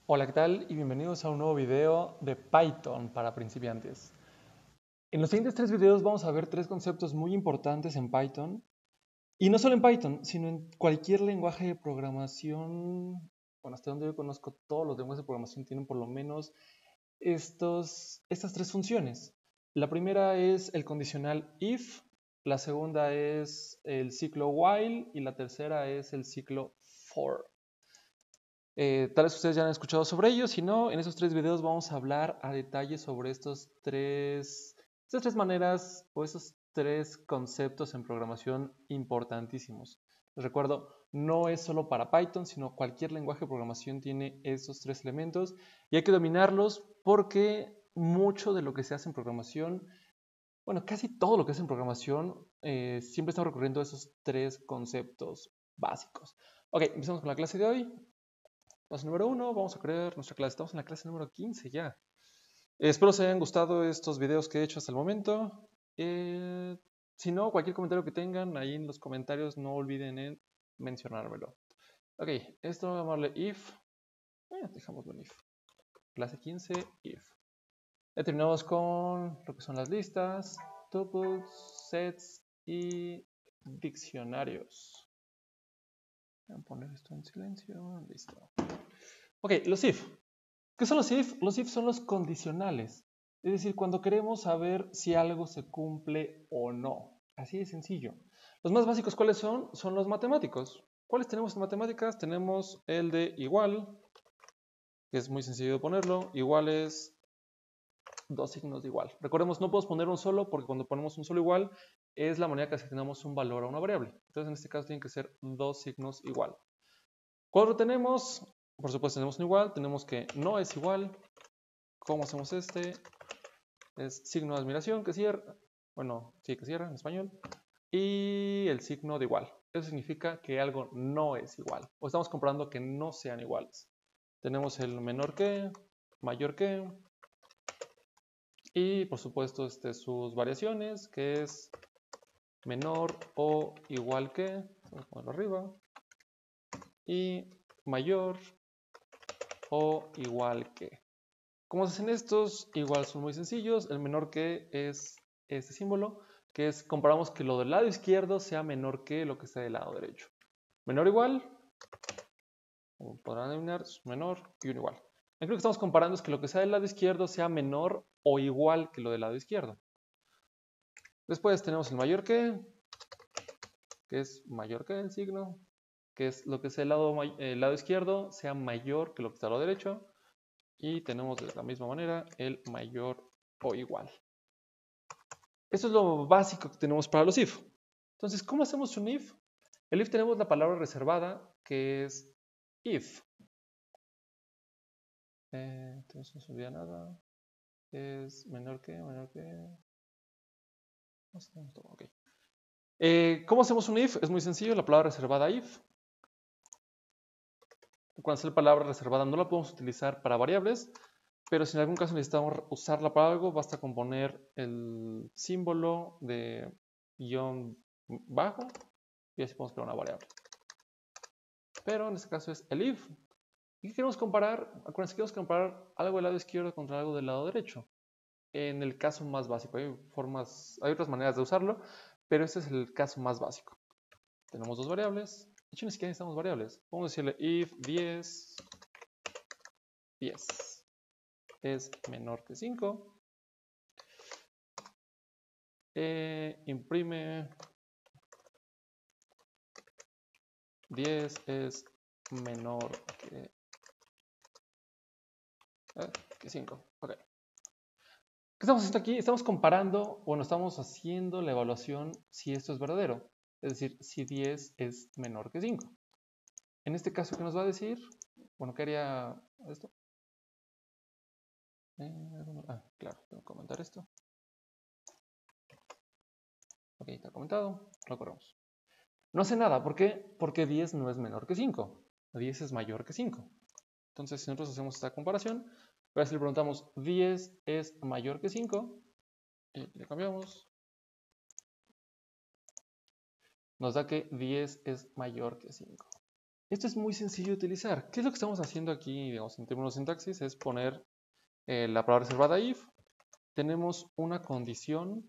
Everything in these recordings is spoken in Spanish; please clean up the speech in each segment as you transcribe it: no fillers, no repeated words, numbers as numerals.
Hola, ¿qué tal? Y bienvenidos a un nuevo video de Python para principiantes. En los siguientes 3 videos vamos a ver 3 conceptos muy importantes en Python. Y no solo en Python, sino en cualquier lenguaje de programación. Bueno, hasta donde yo conozco, todos los lenguajes de programación tienen por lo menos estas 3 funciones. La primera es el condicional if, la segunda es el ciclo while y la tercera es el ciclo for. Tal vez ustedes ya han escuchado sobre ellos, si no, en esos 3 videos vamos a hablar a detalle sobre estas tres maneras o esos 3 conceptos en programación importantísimos. Les recuerdo, no es solo para Python, sino cualquier lenguaje de programación tiene esos 3 elementos y hay que dominarlos porque mucho de lo que se hace en programación, bueno, casi todo lo que se hace en programación, siempre estamos recurriendo a esos 3 conceptos básicos. Ok, empezamos con la clase de hoy. Paso número 1, vamos a crear nuestra clase. Estamos en la clase número 15 ya. Espero os hayan gustado estos videos que he hecho hasta el momento. Si no, cualquier comentario que tengan ahí en los comentarios, no olviden en mencionármelo. Ok, esto vamos a llamarle if. Dejámoslo en if. Clase 15, if. Ya terminamos con lo que son las listas, tuples, sets y diccionarios. Voy a poner esto en silencio. Listo. Ok, los if. ¿Qué son los if? Los if son los condicionales. Es decir, cuando queremos saber si algo se cumple o no. Así de sencillo. Los más básicos, ¿cuáles son? Son los matemáticos. ¿Cuáles tenemos en matemáticas? Tenemos el de igual, que es muy sencillo de ponerlo. Igual es 2 signos de igual. Recordemos, no podemos poner un solo porque cuando ponemos un solo igual es la manera que asignamos un valor a una variable. Entonces, en este caso tienen que ser 2 signos igual. Cuando tenemos, por supuesto, tenemos un igual, tenemos que no es igual. ¿Cómo hacemos este? Es signo de admiración que cierra, bueno, sí que cierra en español, y el signo de igual. Eso significa que algo no es igual, o estamos comprobando que no sean iguales. Tenemos el menor que, mayor que, y por supuesto sus variaciones, que es menor o igual que, vamos a ponerlo arriba, y mayor o igual que. ¿Cómo se hacen estos? Igual son muy sencillos. El menor que es este símbolo, que es comparamos que lo del lado izquierdo sea menor que lo que está del lado derecho. Menor o igual, como podrán adivinar, es menor y un igual. Aquí lo que estamos comparando es que lo que sea del lado izquierdo sea menor o igual que lo del lado izquierdo. Después tenemos el mayor que es mayor que el signo, que es lo que sea el lado izquierdo sea mayor que lo que está al lado derecho. Y tenemos de la misma manera el mayor o igual. Eso es lo básico que tenemos para los if. Entonces, ¿cómo hacemos un if? El if tenemos la palabra reservada que es if. Entonces no se olvida nada. Es menor que. Okay. ¿Cómo hacemos un if? Es muy sencillo, la palabra reservada if. Cuando hace la palabra reservada no la podemos utilizar para variables, pero si en algún caso necesitamos usarla para algo, basta con poner el símbolo de guión bajo y así podemos crear una variable. Pero en este caso es el if. ¿Y qué queremos comparar? Acuérdense que queremos comparar algo del lado izquierdo contra algo del lado derecho. En el caso más básico. Hay otras maneras de usarlo, pero este es el caso más básico. Tenemos 2 variables. De hecho, ni siquiera necesitamos variables. Vamos a decirle if 10 es menor que 5. Imprime 10 es menor que 5. Ok. ¿Qué estamos haciendo aquí? Estamos comparando, bueno, estamos haciendo la evaluación si esto es verdadero. Es decir, si 10 es menor que 5. En este caso, ¿qué nos va a decir? Bueno, ¿qué haría esto? Claro, tengo que comentar esto. Ok, está comentado. Lo corremos. No hace nada. ¿Por qué? Porque 10 no es menor que 5. 10 es mayor que 5. Entonces, si nosotros hacemos esta comparación, ahora si le preguntamos 10 es mayor que 5, y le cambiamos, nos da que 10 es mayor que 5. Esto es muy sencillo de utilizar. ¿Qué es lo que estamos haciendo aquí, digamos, en términos de sintaxis? Es poner la palabra reservada if. Tenemos una condición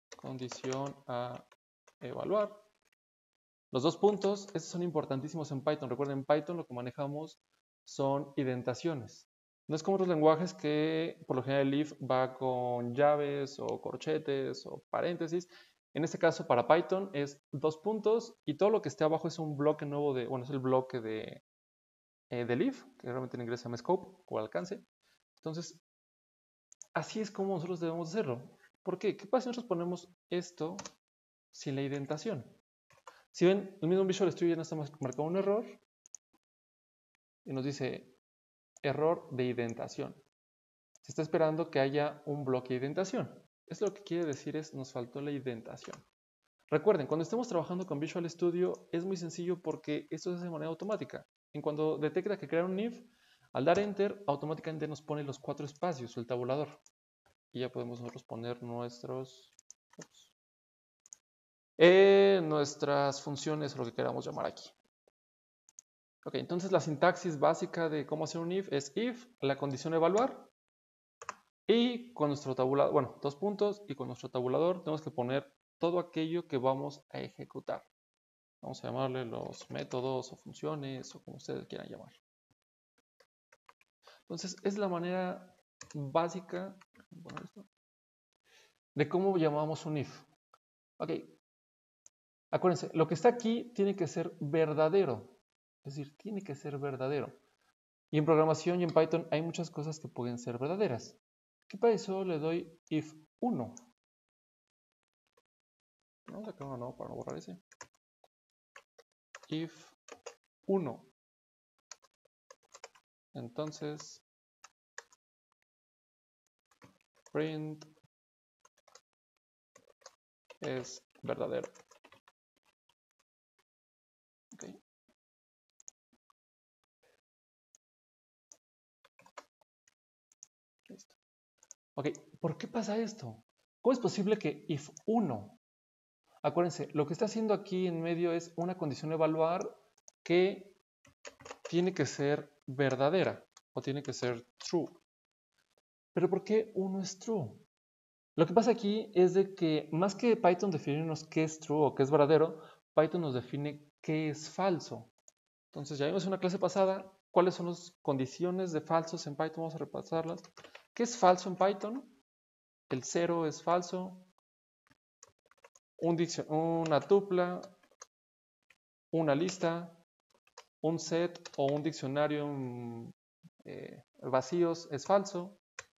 a evaluar. Los dos puntos, estos son importantísimos en Python. Recuerden, en Python lo que manejamos son indentaciones. No es como otros lenguajes que por lo general el if va con llaves o corchetes o paréntesis. En este caso para Python es dos puntos y todo lo que esté abajo es un bloque nuevo de, bueno, es el bloque del if, que realmente en inglés se llama scope o alcance. Entonces, así es como nosotros debemos hacerlo. ¿Por qué? ¿Qué pasa si nosotros ponemos esto sin la indentación? Si ven, el mismo Visual Studio ya nos está marcando un error y nos dice error de indentación. Se está esperando que haya un bloque de indentación. Esto lo que quiere decir es nos faltó la indentación. Recuerden, cuando estemos trabajando con Visual Studio es muy sencillo porque esto se hace de manera automática. En cuanto detecta que crea un if, al dar Enter, automáticamente nos pone los 4 espacios, el tabulador. Y ya podemos nosotros poner nuestras funciones o lo que queramos llamar aquí. Ok, entonces la sintaxis básica de cómo hacer un if es if, la condición evaluar, y con nuestro tabulador, bueno, dos puntos, y con nuestro tabulador tenemos que poner todo aquello que vamos a ejecutar. Vamos a llamarle los métodos o funciones o como ustedes quieran llamar. Entonces, es la manera básica de cómo llamamos un if. Ok, acuérdense, lo que está aquí tiene que ser verdadero. Es decir, tiene que ser verdadero. Y en programación y en Python hay muchas cosas que pueden ser verdaderas. ¿Qué para eso le doy if 1? Vamos a sacar uno nuevo para no borrar ese. If 1. Entonces, print es verdadero. Okay. Listo. Ok, ¿por qué pasa esto? ¿Cómo es posible que if 1? Acuérdense, lo que está haciendo aquí en medio es una condición evaluar que tiene que ser verdadera o tiene que ser true. ¿Pero por qué 1 es true? Lo que pasa aquí es de que más que Python definirnos qué es true o qué es verdadero, Python nos define qué es falso. Entonces ya vimos en una clase pasada cuáles son las condiciones de falsos en Python. Vamos a repasarlas. ¿Qué es falso en Python? El 0 es falso. Una tupla, una lista, un set o un diccionario vacíos es falso.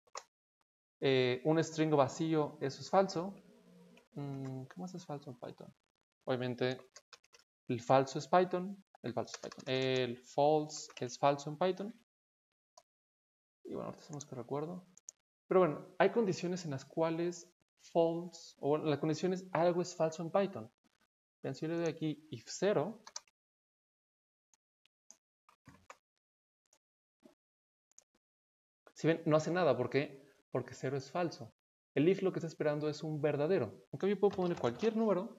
Un string vacío, eso es falso. ¿Qué más es falso en Python? Obviamente el falso es Python. El false es falso en Python. Y bueno, ahorita hacemos que recuerdo. Pero bueno, hay condiciones en las cuales false, o bueno, la condición es algo es falso en Python. Vean, si yo le doy aquí if 0, si ven, no hace nada. ¿Por qué? Porque 0 es falso. El if lo que está esperando es un verdadero. Aunque yo puedo poner cualquier número,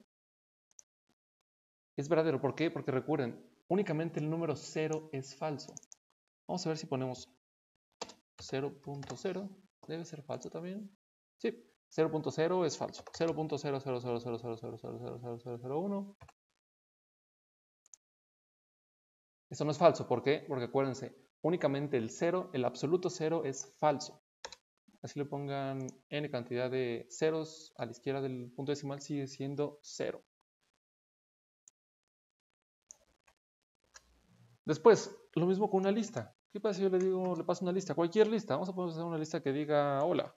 es verdadero. ¿Por qué? Porque recuerden, únicamente el número 0 es falso. Vamos a ver si ponemos 0.0. Debe ser falso también. Sí, 0.0 es falso. 0.0000000000001. Eso no es falso. ¿Por qué? Porque acuérdense, únicamente el 0, el absoluto 0 es falso. Así le pongan n cantidad de ceros a la izquierda del punto decimal, sigue siendo 0. Después, lo mismo con una lista. ¿Qué pasa si yo le paso una lista? Cualquier lista. Vamos a poner hacer una lista que diga hola.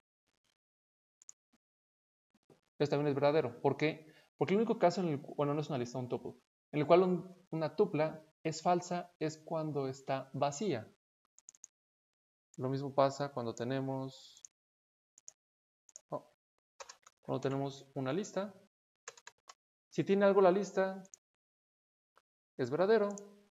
Esto también es verdadero. ¿Por qué? Porque el único caso en el cual, bueno, no es una lista, un tuple, en el cual una tupla es falsa es cuando está vacía. Lo mismo pasa cuando tenemos una lista. Si tiene algo la lista, es verdadero.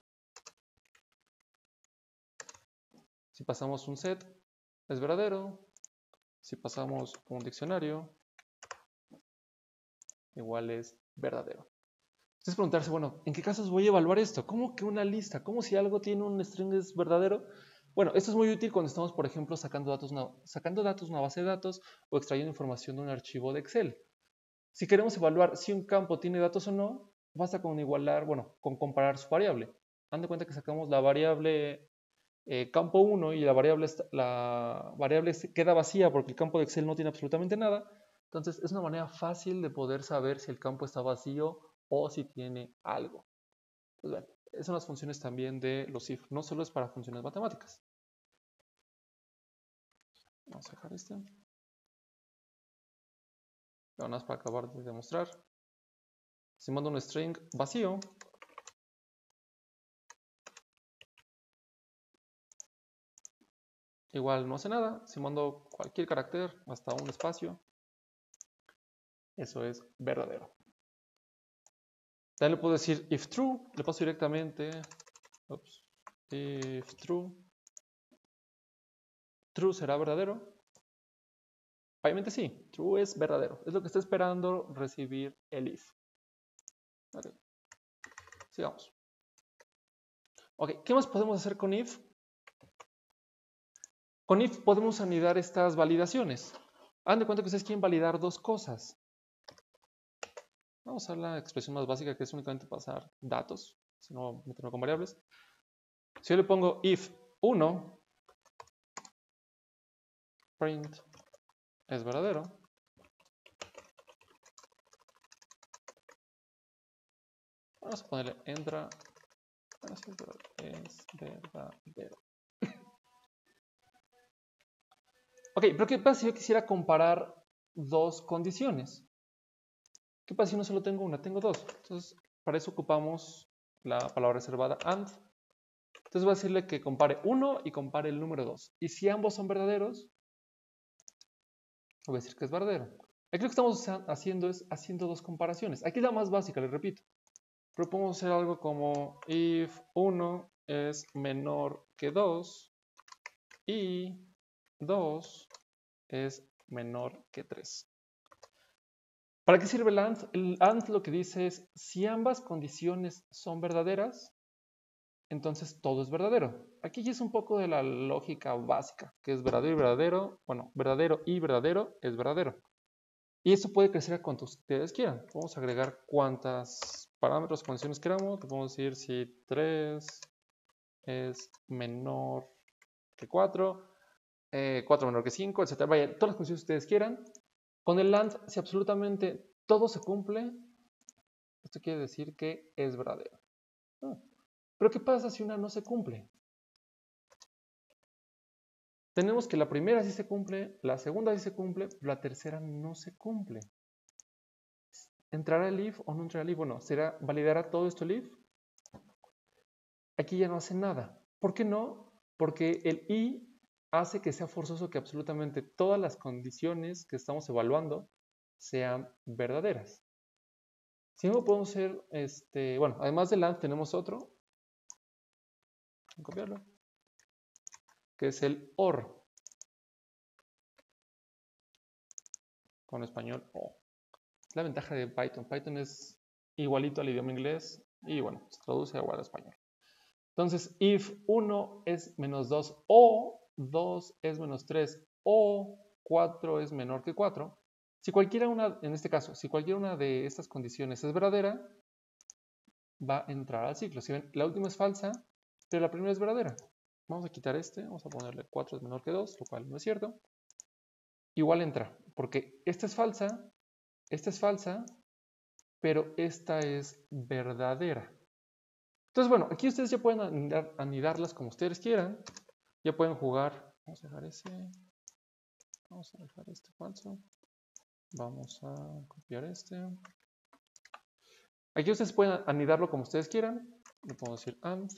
Si pasamos un set, es verdadero. Si pasamos un diccionario, igual es verdadero. Entonces preguntarse, bueno, ¿en qué casos voy a evaluar esto? ¿Cómo que una lista? ¿Cómo si algo tiene un string es verdadero? Bueno, esto es muy útil cuando estamos, por ejemplo, sacando datos de una base de datos o extrayendo información de un archivo de Excel. Si queremos evaluar si un campo tiene datos o no, basta con igualar, bueno, con comparar su variable. Han de cuenta que sacamos la variable campo 1 y la variable queda vacía porque el campo de Excel no tiene absolutamente nada. Entonces es una manera fácil de poder saber si el campo está vacío o si tiene algo. Pues bueno, esas son las funciones también de los if. No solo es para funciones matemáticas. Vamos a dejar este. Nada más para acabar de demostrar. Si mando un string vacío, igual no hace nada. Si mando cualquier carácter, hasta un espacio, eso es verdadero. También le puedo decir if true, le paso directamente, if true, true será verdadero. Obviamente sí, true es verdadero. Es lo que está esperando recibir el if. Okay. Sigamos. Ok, ¿qué más podemos hacer con if? Con if podemos anidar estas validaciones. Hagan de cuenta que ustedes quieren validar dos cosas. Vamos a la expresión más básica, que es únicamente pasar datos, si no meterlo con variables. Si yo le pongo if 1 print es verdadero, vamos a ponerle entra es verdadero. Ok, pero ¿qué pasa si yo quisiera comparar dos condiciones? ¿Qué pasa si no solo tengo una? Tengo dos. Entonces, para eso ocupamos la palabra reservada AND. Entonces voy a decirle que compare 1 y compare el número 2. Y si ambos son verdaderos, voy a decir que es verdadero. Aquí lo que estamos haciendo es haciendo dos comparaciones. Aquí es la más básica, les repito. Pero podemos hacer algo como if 1 es menor que 2 y 2 es menor que 3. ¿Para qué sirve el AND? El AND lo que dice es, si ambas condiciones son verdaderas, entonces todo es verdadero. Aquí ya es un poco de la lógica básica, que es verdadero y verdadero. Bueno, verdadero y verdadero es verdadero. Y eso puede crecer a cuantos ustedes quieran. Vamos a agregar cuantas parámetros, condiciones queramos. Le podemos decir si 3 es menor que 4, 4 menor que 5, etc. Vaya, todas las condiciones que ustedes quieran. Con el AND, si absolutamente todo se cumple, esto quiere decir que es verdadero. Pero ¿qué pasa si una no se cumple? Tenemos que la primera sí se cumple, la segunda sí se cumple, la tercera no se cumple. ¿Entrará el if o no entrará el if? Bueno, ¿validará todo esto el if? Aquí ya no hace nada. ¿Por qué no? Porque el i hace que sea forzoso que absolutamente todas las condiciones que estamos evaluando sean verdaderas. Si no, podemos hacer, bueno, además del AND tenemos otro. Voy a copiarlo. Que es el OR. Con español O. Es la ventaja de Python. Python es igualito al idioma inglés y bueno, se traduce igual al español. Entonces, if 1 es menos 2 o 2 es menos 3 o 4 es menor que 4, si cualquiera una, en este caso, si cualquiera una de estas condiciones es verdadera, va a entrar al ciclo. Si ven, la última es falsa, pero la primera es verdadera. Vamos a quitar este, vamos a ponerle 4 es menor que 2, lo cual no es cierto. Igual entra, porque esta es falsa, pero esta es verdadera. Entonces, bueno, aquí ustedes ya pueden anidarlas como ustedes quieran. Ya pueden jugar. Vamos a dejar ese. Vamos a dejar este falso. Vamos a copiar este. Aquí ustedes pueden anidarlo como ustedes quieran. Le podemos decir AND.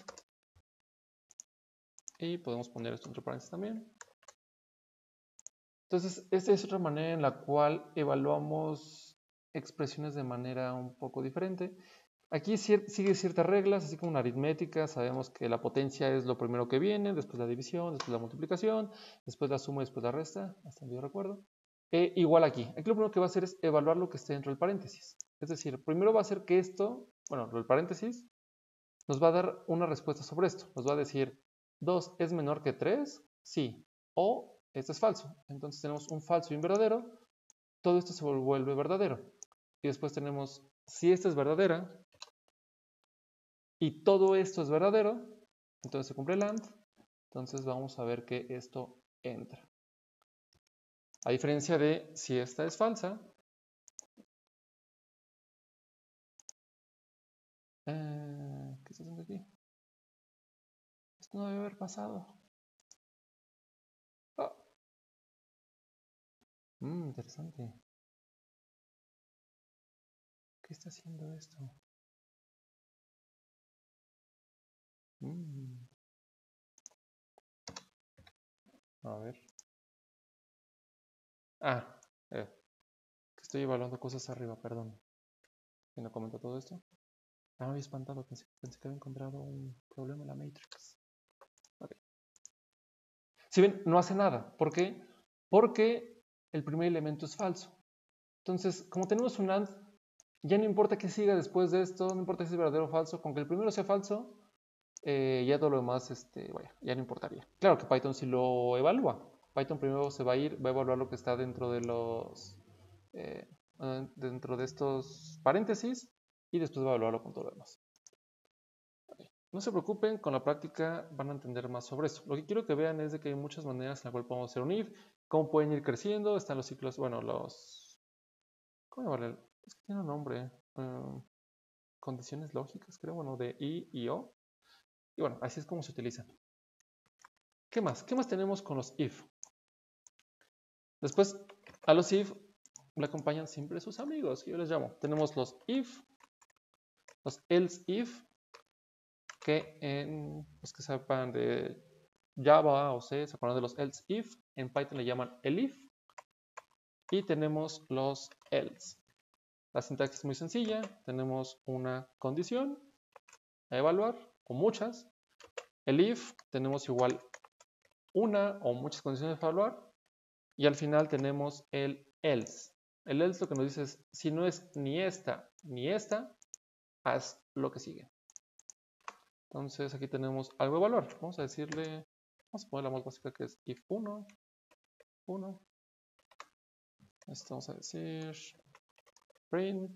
Y podemos poner esto entre paréntesis también. Entonces, esta es otra manera en la cual evaluamos expresiones de manera un poco diferente. Aquí sigue ciertas reglas, así como una aritmética. Sabemos que la potencia es lo primero que viene, después la división, después la multiplicación, después la suma y después la resta, hasta donde yo recuerdo. igual aquí. Aquí lo primero que va a hacer es evaluar lo que esté dentro del paréntesis. Es decir, primero va a hacer que esto, bueno, el paréntesis, nos va a dar una respuesta sobre esto. Nos va a decir, 2 es menor que 3, sí, o esto es falso. Entonces tenemos un falso y un verdadero. Todo esto se vuelve verdadero. Y después tenemos, si esta es verdadera y todo esto es verdadero, entonces se cumple el AND. Entonces vamos a ver que esto entra. A diferencia de si esta es falsa, ¿qué está haciendo aquí? Esto no debe haber pasado. Oh. Interesante. ¿Qué está haciendo esto? A ver. Que estoy evaluando cosas arriba, perdón. ¿Quién no comentó todo esto? Me había espantado, pensé que había encontrado un problema en la Matrix. Okay. Si ven, no hace nada. ¿Por qué? Porque el primer elemento es falso. Entonces, como tenemos un AND, ya no importa qué siga después de esto, no importa si es verdadero o falso, con que el primero sea falso, ya todo lo demás, ya no importaría. Claro que Python sí lo evalúa. Python primero se va a ir, va a evaluar lo que está dentro de los, dentro de estos paréntesis y después va a evaluarlo con todo lo demás. No se preocupen, con la práctica van a entender más sobre esto. Lo que quiero que vean es de que hay muchas maneras en las cuales podemos hacer un if, cómo pueden ir creciendo, están los ciclos, bueno, ¿cómo llamarle? Es que tiene un nombre, condiciones lógicas, creo, bueno, de I y O. Y bueno, así es como se utilizan. ¿Qué más? ¿Qué más tenemos con los if? Después, a los if le acompañan siempre sus amigos, que yo les llamo. Tenemos los if, los else if, que los que sepan de Java o C, se acuerdan de los else if, en Python le llaman elif. Y tenemos los else. La sintaxis es muy sencilla, tenemos una condición a evaluar, o muchas. El if tenemos igual una o muchas condiciones a evaluar. Y al final tenemos el else. El else lo que nos dice es, si no es ni esta, haz lo que sigue. Entonces aquí tenemos algo a evaluar. Vamos a decirle, vamos a poner la más básica que es if 1. Esto vamos a decir print.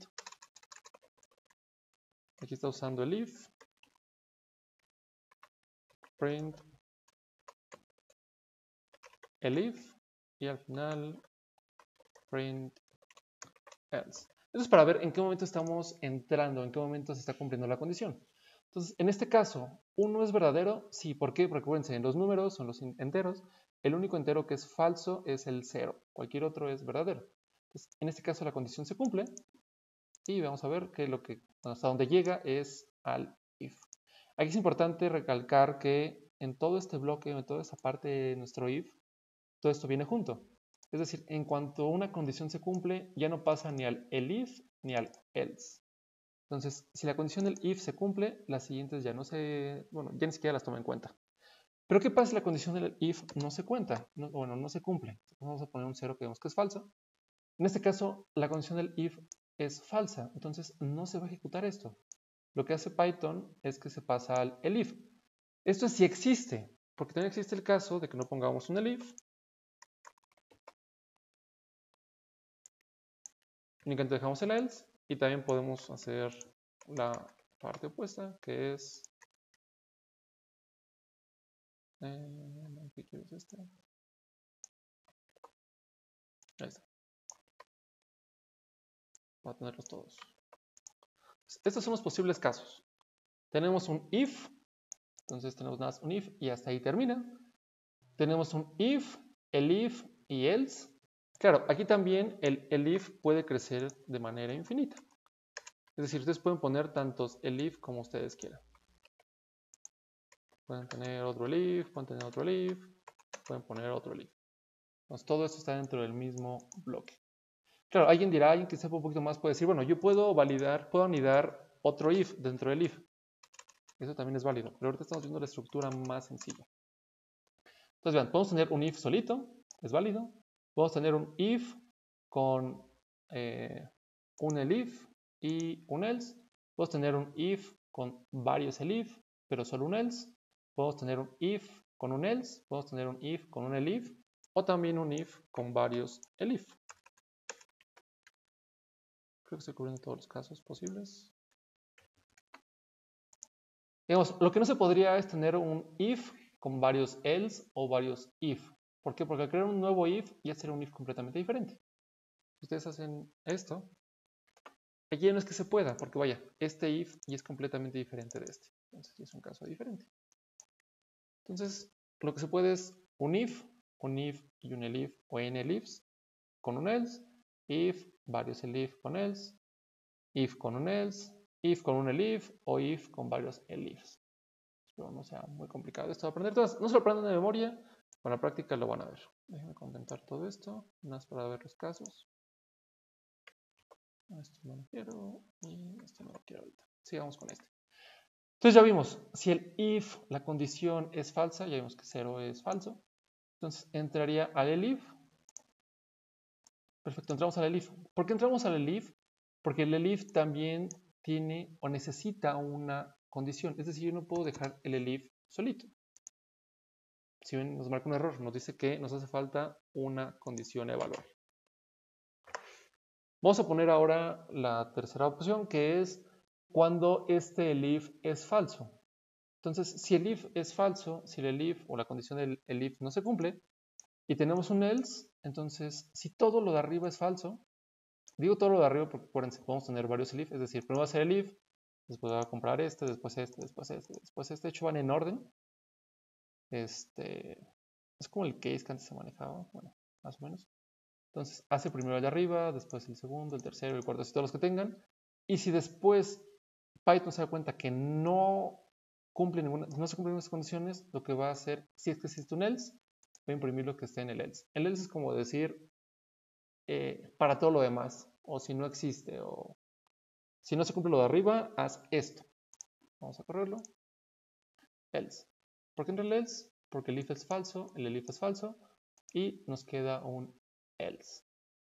Aquí está usando el if. Print el if. Y al final print else. Eso es para ver en qué momento estamos entrando, en qué momento se está cumpliendo la condición. Entonces, en este caso, ¿1 es verdadero? Sí, ¿por qué? Porque acuérdense, en los números, son los enteros, el único entero que es falso es el 0. Cualquier otro es verdadero. Entonces, en este caso la condición se cumple y vamos a ver que hasta donde llega es al if. Aquí es importante recalcar que en todo este bloque, en toda esta parte de nuestro if, todo esto viene junto. Es decir, en cuanto una condición se cumple, ya no pasa ni al elif ni al else. Entonces, si la condición del if se cumple, las siguientes ya no ya ni siquiera las toma en cuenta. Pero ¿qué pasa si la condición del if no se cuenta? No se cumple. Vamos a poner un 0 que vemos que es falso. En este caso, la condición del if es falsa, entonces no se va a ejecutar esto. Lo que hace Python es que se pasa al elif. Esto es si existe, porque también existe el caso de que no pongamos un elif. Únicamente dejamos el else y también podemos hacer la parte opuesta, que es ¿qué quieres este? Ahí está. Voy a tenerlos todos. Estos son los posibles casos. Tenemos un if, entonces tenemos nada más un if y hasta ahí termina. Tenemos un if, elif y else. Claro, aquí también el elif puede crecer de manera infinita. Es decir, ustedes pueden poner tantos elif como ustedes quieran. Pueden tener otro elif, pueden tener otro elif, pueden poner otro elif. Entonces todo esto está dentro del mismo bloque. Claro, alguien que sepa un poquito más puede decir, bueno, yo puedo anidar otro if dentro del if. Eso también es válido, pero ahorita estamos viendo la estructura más sencilla. Entonces vean, podemos tener un if solito, es válido. Podemos tener un if con un elif y un else. Podemos tener un if con varios elif, pero solo un else. Podemos tener un if con un else. Podemos tener un if con un elif. O también un if con varios elif. Creo que estoy cubriendo todos los casos posibles. Digamos, lo que no se podría es tener un if con varios else o varios if. ¿Por qué? Porque al crear un nuevo if ya será un if completamente diferente. Si ustedes hacen esto, aquí no es que se pueda, porque vaya, este if ya es completamente diferente de este. Entonces es un caso diferente. Entonces, lo que se puede es un if y un elif o n elifs con un else, if, varios elif con else, if con un else, if con un elif o if con varios elifs. Espero no sea muy complicado esto de aprender. Entonces, no se lo aprendan de memoria, con la práctica lo van a ver. Déjenme contentar todo esto, más para ver los casos. Esto no lo quiero y esto no lo quiero ahorita. Sigamos con este. Entonces ya vimos, si el if, la condición es falsa, ya vimos que 0 es falso. Entonces entraría al elif. Perfecto, entramos al elif. ¿Por qué entramos al elif? Porque el elif también tiene o necesita una condición. Es decir, yo no puedo dejar el elif solito. Si ven, nos marca un error. Nos dice que nos hace falta una condición a evaluar. Vamos a poner ahora la tercera opción, que es cuando este elif es falso. Entonces, si el if es falso, si el elif o la condición del elif no se cumple, y tenemos un else, entonces, si todo lo de arriba es falso, digo todo lo de arriba porque acuérdense, podemos tener varios elif, es decir, primero va a ser el if, después va a comprar este, después este, después este, después este. De hecho, van en orden. Es como el case que antes se manejaba, bueno, más o menos. Entonces, hace primero el de arriba, después el segundo, el tercero, el cuarto, así todos los que tengan. Y si después Python se da cuenta que no se cumplen esas condiciones, lo que va a hacer, si es que existe un else, va a imprimir lo que esté en el else. El else es como decir, para todo lo demás, o si no existe, o si no se cumple lo de arriba, haz esto. Vamos a correrlo. Else. ¿Por qué entra el else? Porque el if es falso, el elif es falso, y nos queda un else.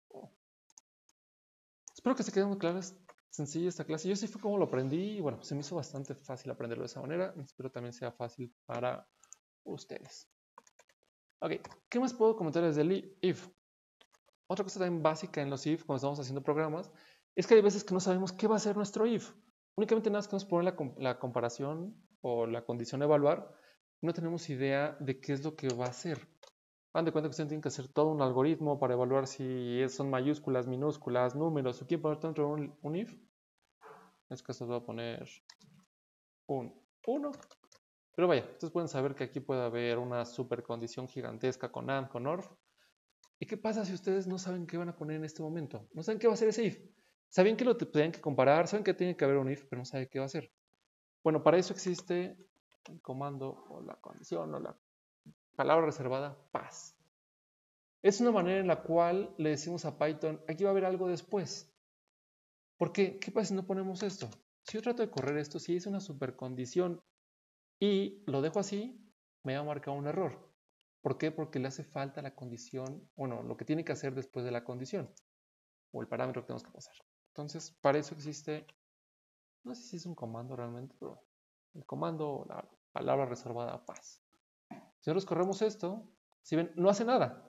Espero que se quede muy clara, es sencilla esta clase. Yo sí fue como lo aprendí y bueno, se me hizo bastante fácil aprenderlo de esa manera. Espero también sea fácil para ustedes. Ok, ¿qué más puedo comentar desde el if? Otra cosa también básica en los if cuando estamos haciendo programas es que hay veces que no sabemos qué va a ser nuestro if. Únicamente nada más que nos pone la comparación o la condición a evaluar. No tenemos idea de qué es lo que va a hacer. Hagan de cuenta que ustedes tienen que hacer todo un algoritmo para evaluar si son mayúsculas, minúsculas, números. ¿O quieren poner dentro de un if? En este caso voy a poner un 1. Pero vaya, ustedes pueden saber que aquí puede haber una supercondición gigantesca con AND, con OR. ¿Y qué pasa si ustedes no saben qué van a poner en este momento? No saben qué va a ser ese if. Saben que lo tienen que comparar, saben que tiene que haber un if, pero no saben qué va a ser. Bueno, para eso existe el comando o la condición o la palabra reservada pass. Es una manera en la cual le decimos a Python, aquí va a haber algo después. ¿Por qué? ¿Qué pasa si no ponemos esto? Si yo trato de correr esto, si es una supercondición y lo dejo así, me va a marcar un error. ¿Por qué? Porque le hace falta la condición, bueno, lo que tiene que hacer después de la condición, o el parámetro que tenemos que pasar. Entonces, para eso existe, no sé si es un comando realmente, pero el comando o la palabra reservada pass. Si nosotros corremos esto, si ven, no hace nada,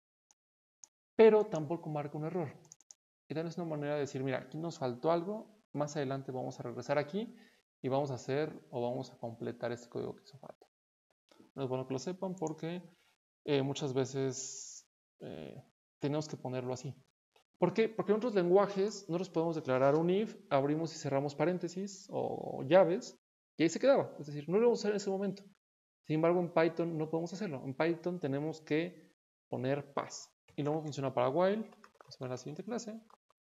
pero tampoco marca un error. Y también es una manera de decir, mira, aquí nos faltó algo, más adelante vamos a regresar aquí y vamos a hacer o vamos a completar este código que hizo falta. No es bueno que lo sepan porque muchas veces tenemos que ponerlo así. ¿Por qué? Porque en otros lenguajes nosotros podemos declarar un if, abrimos y cerramos paréntesis o llaves y ahí se quedaba. Es decir, no lo vamos a hacer en ese momento. Sin embargo, en Python no podemos hacerlo. En Python tenemos que poner pass. Y luego funciona para while. Vamos a ver la siguiente clase.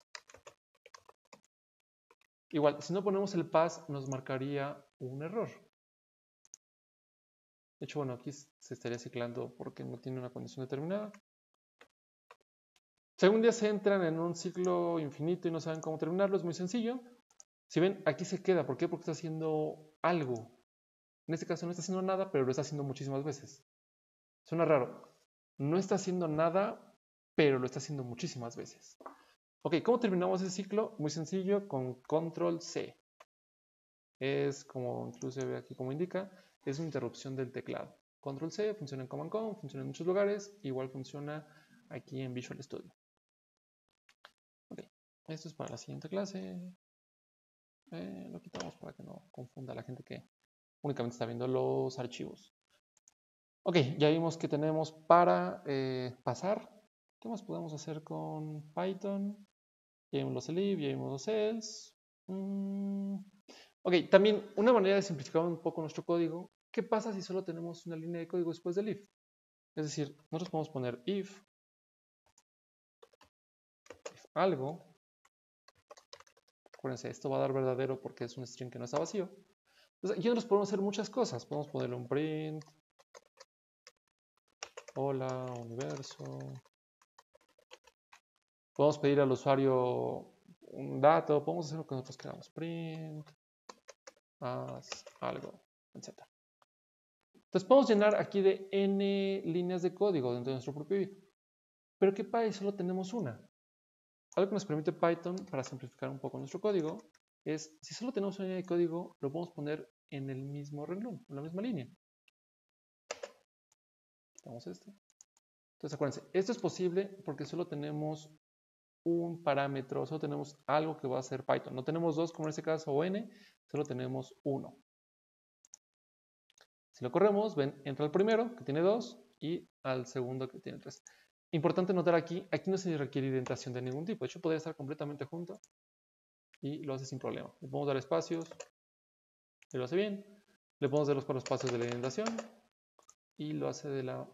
Igual, si no ponemos el pass, nos marcaría un error. De hecho, bueno, aquí se estaría ciclando porque no tiene una condición determinada. Si algún día se entran en un ciclo infinito y no saben cómo terminarlo, es muy sencillo. Si ven, aquí se queda. ¿Por qué? Porque está haciendo algo. En este caso no está haciendo nada, pero lo está haciendo muchísimas veces. Suena raro. No está haciendo nada, pero lo está haciendo muchísimas veces. Ok, ¿cómo terminamos ese ciclo? Muy sencillo, con control C. Es como, inclusive aquí como indica, es una interrupción del teclado. Control C funciona en Command Com, funciona en muchos lugares, igual funciona aquí en Visual Studio. Ok, esto es para la siguiente clase. Lo quitamos para que no confunda a la gente que únicamente está viendo los archivos. Ok, ya vimos que tenemos para pasar. ¿Qué más podemos hacer con Python? Ya vimos los elif, ya vimos los else. Ok, también una manera de simplificar un poco nuestro código. ¿Qué pasa si solo tenemos una línea de código después del if? Es decir, nosotros podemos poner if algo. Acuérdense, esto va a dar verdadero porque es un string que no está vacío. Entonces, aquí nosotros podemos hacer muchas cosas. Podemos ponerle un print. Hola, universo. Podemos pedir al usuario un dato. Podemos hacer lo que nosotros queramos. Print. Haz algo, etc. Entonces podemos llenar aquí de n líneas de código dentro de nuestro propio if. Pero ¿qué pasa si solo tenemos una? Algo que nos permite Python para simplificar un poco nuestro código es, si solo tenemos una línea de código, lo podemos poner en el mismo renglón, en la misma línea. Quitamos esto. Entonces acuérdense, esto es posible porque solo tenemos un parámetro, solo tenemos algo que va a ser Python. No tenemos dos como en este caso o n, solo tenemos uno. Si lo corremos, ven, entra al primero que tiene 2 y al segundo que tiene 3. Importante notar aquí no se requiere indentación de ningún tipo. De hecho, podría estar completamente junto y lo hace sin problema. Le podemos dar espacios y lo hace bien. Le podemos dar los 4 espacios de la indentación y lo hace de la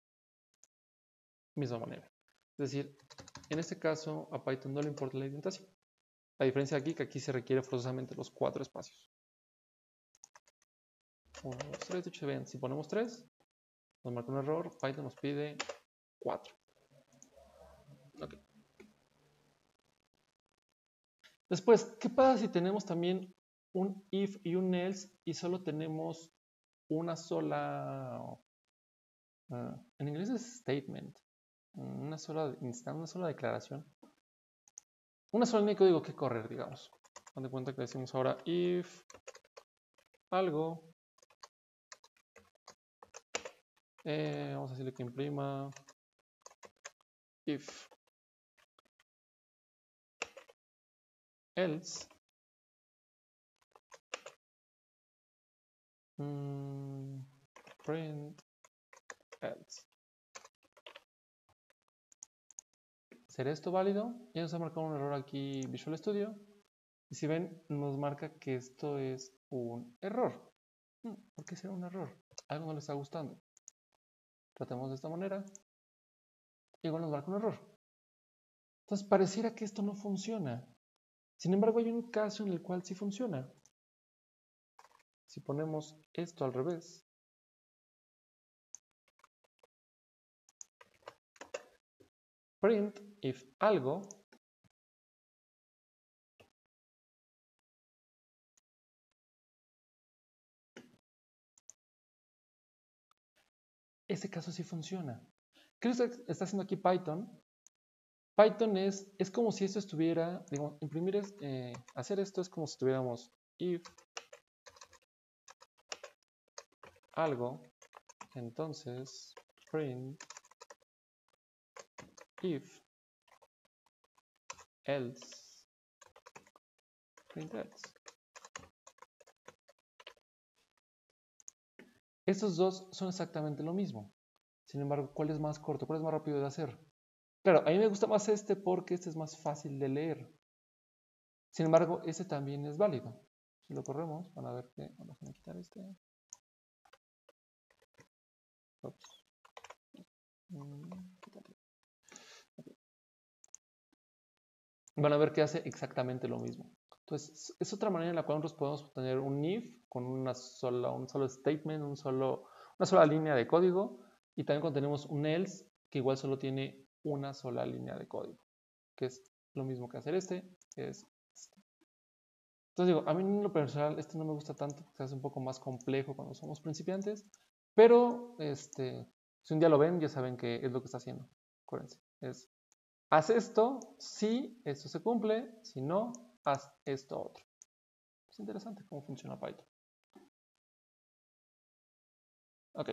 misma manera. Es decir, en este caso a Python no le importa la indentación. La diferencia aquí es que aquí se requiere forzosamente los 4 espacios. 1, 2, 3. De hecho, vean, si ponemos 3, nos marca un error. Python nos pide 4. Ok. Después, ¿qué pasa si tenemos también un if y un else y solo tenemos una sola, en inglés es statement, una sola instancia, una sola declaración, una sola línea de código que correr, digamos. Haz de cuenta que decimos ahora if algo, vamos a decirle que imprima if else print else. ¿Será esto válido? Ya nos ha marcado un error aquí Visual Studio. Y si ven, nos marca que esto es un error. ¿Por qué será un error? Algo no le está gustando. Tratemos de esta manera. Igual nos marca un error. Entonces pareciera que esto no funciona. Sin embargo, hay un caso en el cual sí funciona. Si ponemos esto al revés, print if algo, ese caso sí funciona. ¿Qué está haciendo aquí Python? Python es como si esto estuviera, digamos, hacer esto es como si tuviéramos if algo, entonces print if else print else. Estos dos son exactamente lo mismo. Sin embargo, ¿cuál es más corto? ¿Cuál es más rápido de hacer? Claro, a mí me gusta más este porque este es más fácil de leer. Sin embargo, este también es válido. Si lo corremos, van a ver que... Vamos a quitar este. Ups. Van a ver que hace exactamente lo mismo. Entonces, es otra manera en la cual nosotros podemos tener un if con un solo statement, una sola línea de código. Y también cuando tenemos un else, que igual solo tiene una sola línea de código. Que es lo mismo que hacer este. Entonces digo, a mí en lo personal este no me gusta tanto porque se hace un poco más complejo cuando somos principiantes. Pero si un día lo ven, ya saben qué es lo que está haciendo. Acuérdense. Es, haz esto si esto se cumple, si no, haz esto otro. Es interesante cómo funciona Python. Ok.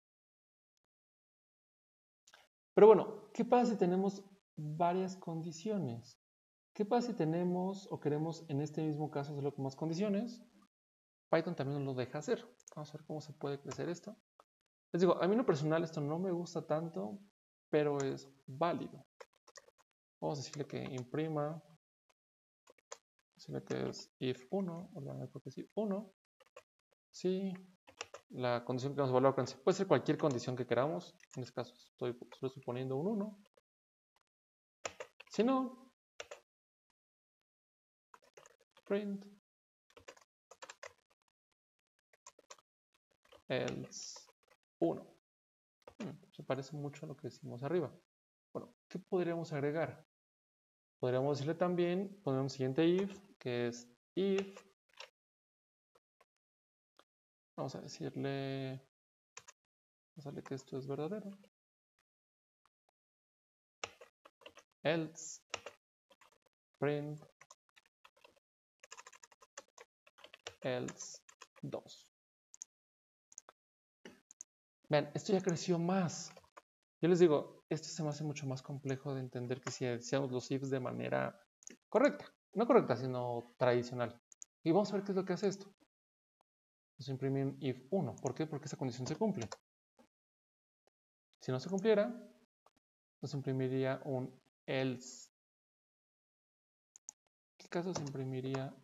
Pero bueno, ¿qué pasa si tenemos varias condiciones? ¿Qué pasa si tenemos o queremos en este mismo caso hacerlo con más condiciones? Python también nos lo deja hacer. Vamos a ver cómo se puede crecer esto. Les digo, a mí en lo personal esto no me gusta tanto, pero es válido. Vamos a decirle que imprima, decirle que es if1, o la que es if1, si la condición que queremos evaluar puede ser cualquier condición que queramos. En este caso estoy suponiendo un 1. Si no, print else 1. Se parece mucho a lo que decimos arriba. Bueno, ¿qué podríamos agregar? Podríamos decirle también, poner un siguiente if, que es if. Vamos a decirle que esto es verdadero. Else print else 2. Vean, esto ya creció más. Yo les digo, esto se me hace mucho más complejo de entender que si hacíamos los ifs de manera correcta. No correcta, sino tradicional. Y vamos a ver qué es lo que hace esto. Nos imprime un if 1. ¿Por qué? Porque esa condición se cumple. Si no se cumpliera, nos imprimiría un else. ¿En qué caso se imprimiría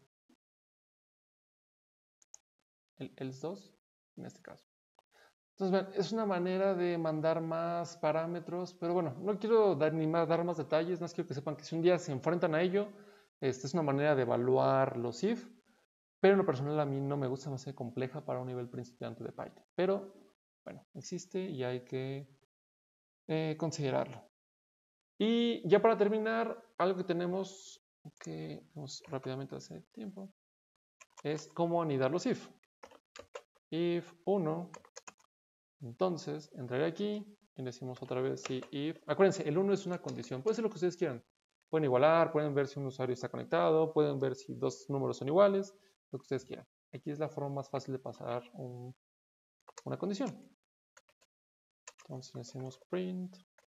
el else 2? En este caso. Entonces, vean, es una manera de mandar más parámetros, pero bueno, no quiero dar más detalles, más quiero que sepan que si un día se enfrentan a ello, esta es una manera de evaluar los if, pero en lo personal a mí no me gusta, más compleja para un nivel principiante de Python. Pero, bueno, existe y hay que considerarlo. Y ya para terminar, algo que tenemos que vamos rápidamente hace tiempo, es cómo anidar los if. If 1, entonces entraré aquí y decimos otra vez si if. Acuérdense, el 1 es una condición, puede ser lo que ustedes quieran. Pueden igualar, pueden ver si un usuario está conectado, pueden ver si dos números son iguales, lo que ustedes quieran. Aquí es la forma más fácil de pasar una condición. Entonces decimos print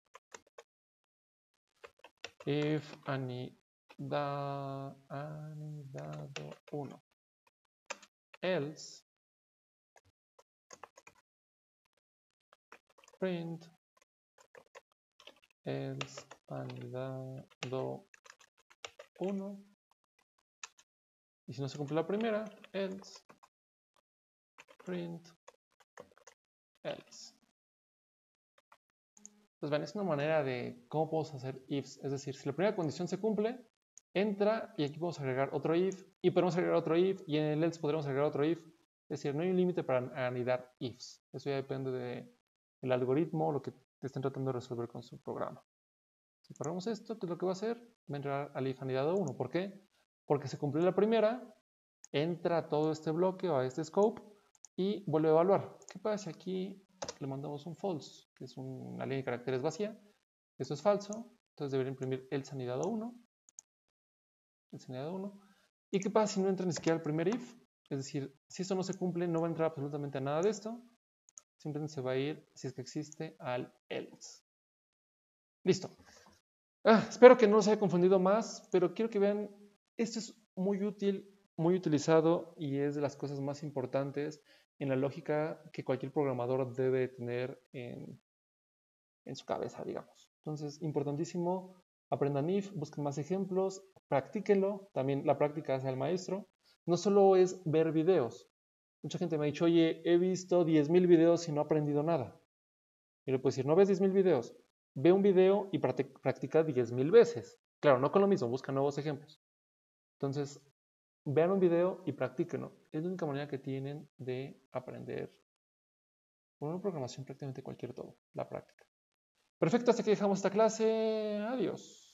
if anidado 1 else print else anidado 1 y si no se cumple la primera, else print else. Entonces, ven, es una manera de cómo podemos hacer ifs. Es decir, si la primera condición se cumple, entra y aquí podemos agregar otro if y podemos agregar otro if y en el else podremos agregar otro if. Es decir, no hay un límite para anidar ifs. Eso ya depende del algoritmo o lo que estén tratando de resolver con su programa. Si corremos esto, ¿qué es lo que va a hacer? Va a entrar al if anidado 1. ¿Por qué? Porque se cumplió la primera, entra a todo este bloque o a este scope y vuelve a evaluar. ¿Qué pasa si aquí le mandamos un false, que es una línea de caracteres vacía? Esto es falso, entonces debería imprimir else anidado 1. Else anidado 1. ¿Y qué pasa si no entra ni siquiera al primer if? Es decir, si esto no se cumple, no va a entrar absolutamente a nada de esto. Simplemente se va a ir, si es que existe, al else. Listo. Espero que no se haya confundido más, pero quiero que vean, esto es muy útil, muy utilizado y es de las cosas más importantes en la lógica que cualquier programador debe tener en su cabeza, digamos. Entonces, importantísimo, aprendan if, busquen más ejemplos, practíquenlo, también la práctica hace al maestro. No solo es ver videos. Mucha gente me ha dicho, oye, he visto 10,000 videos y no he aprendido nada. Y le puedo decir, no ves 10,000 videos, ve un video y practica 10,000 veces. Claro, no con lo mismo, busca nuevos ejemplos. Entonces, vean un video y practíquenlo. Es la única manera que tienen de aprender con una programación prácticamente cualquier todo, la práctica. Perfecto, hasta aquí dejamos esta clase. Adiós.